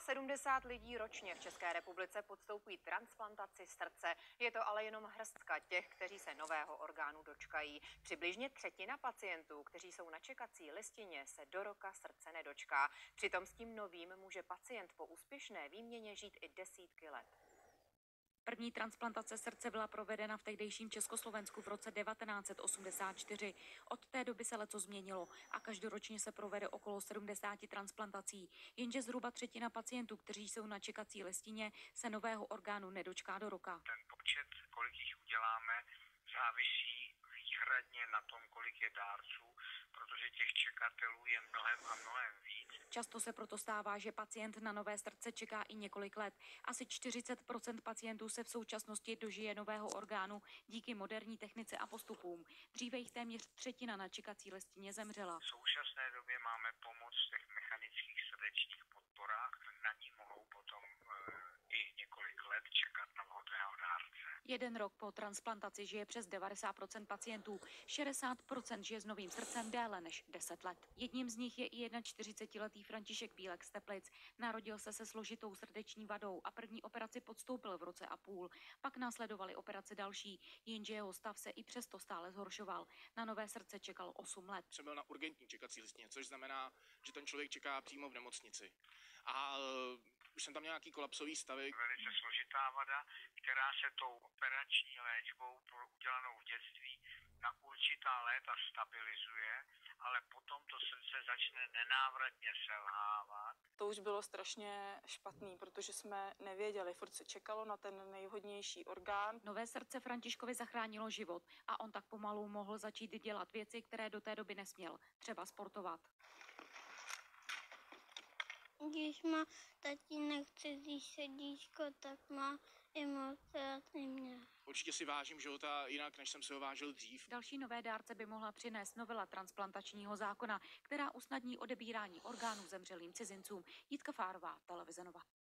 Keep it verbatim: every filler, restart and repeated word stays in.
sedmdesát lidí ročně v České republice podstoupí transplantaci srdce. Je to ale jenom hrstka těch, kteří se nového orgánu dočkají. Přibližně třetina pacientů, kteří jsou na čekací listině, se do roka srdce nedočká. Přitom s tím novým může pacient po úspěšné výměně žít i desítky let. První transplantace srdce byla provedena v tehdejším Československu v roce devatenáct set osmdesát čtyři. Od té doby se leco změnilo a každoročně se provede okolo sedmdesát transplantací. Jenže zhruba třetina pacientů, kteří jsou na čekací listině, se nového orgánu nedočká do roka. Ten počet, kolik jich uděláme, závisí výhradně na tom, kolik je dárců, protože těch čekatelů je mnohem a mnohem víc. Často se proto stává, že pacient na nové srdce čeká i několik let. Asi čtyřicet procent pacientů se v současnosti dožije nového orgánu díky moderní technice a postupům. Dříve jich téměř třetina na čekací listině zemřela. V současné době máme pomoc v těch mechanických srdečních podporách. Na ní mohou potom e, i několik let čekat na vhodného dárce. Jeden rok po transplantaci žije přes devadesát procent pacientů, šedesát procent žije s novým srdcem déle než deset let. Jedním z nich je i čtyřicetiletý František Bílek z Teplic. Narodil se se složitou srdeční vadou a první operaci podstoupil v roce a půl. Pak následovaly operace další, jenže jeho stav se i přesto stále zhoršoval. Na nové srdce čekal osm let. Jsem byl na urgentní čekací listině, což znamená, že ten člověk čeká přímo v nemocnici. A uh, už jsem tam měl nějaký kolapsový stavy. Velice složitá vada, která se tou operační léčbou udělanou v dětství na určitá léta stabilizuje, ale potom to srdce začne nenávratně selhávat. To už bylo strašně špatný, protože jsme nevěděli, furt se čekalo na ten nejvhodnější orgán. Nové srdce Františkovi zachránilo život a on tak pomalu mohl začít dělat věci, které do té doby nesměl, třeba sportovat. Když má tatínek cizí sedíčko, tak má i moc rád i mě. Určitě si vážím života jinak, než jsem si ho vážil dřív. Další nové dárce by mohla přinést novela transplantačního zákona, která usnadní odebírání orgánů zemřelým cizincům. Jitka Fárová, Televize Nova.